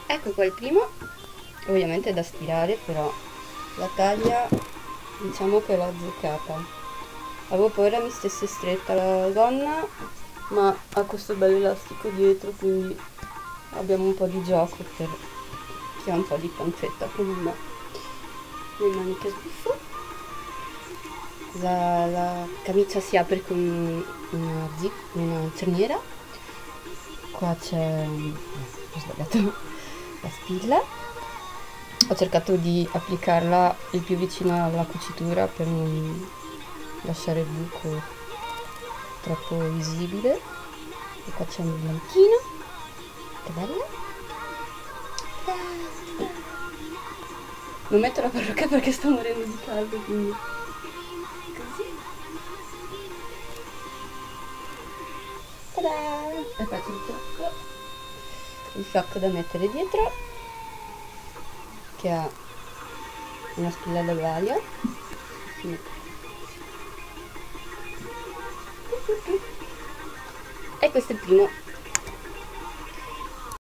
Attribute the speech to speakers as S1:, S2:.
S1: Ecco qua il primo, ovviamente è da stirare, però la taglia diciamo che l'ho azzeccata. Avevo paura mi stesse stretta la gonna, ma ha questo bel elastico dietro, quindi abbiamo un po' di gioco per chi ha un po' di pancetta come me. Le maniche sbuffo. La camicia si apre con una zip, una cerniera. Qua c'è, ho sbagliato la spilla. Ho cercato di applicarla il più vicino alla cucitura per non lasciare il buco troppo visibile. E qua c'è un brillantino, che bello. Non metto la parrucca perché sto morendo di caldo, quindi così. Tada! E faccio il fiocco da mettere dietro, che ha una spillella varia. E questo è il primo.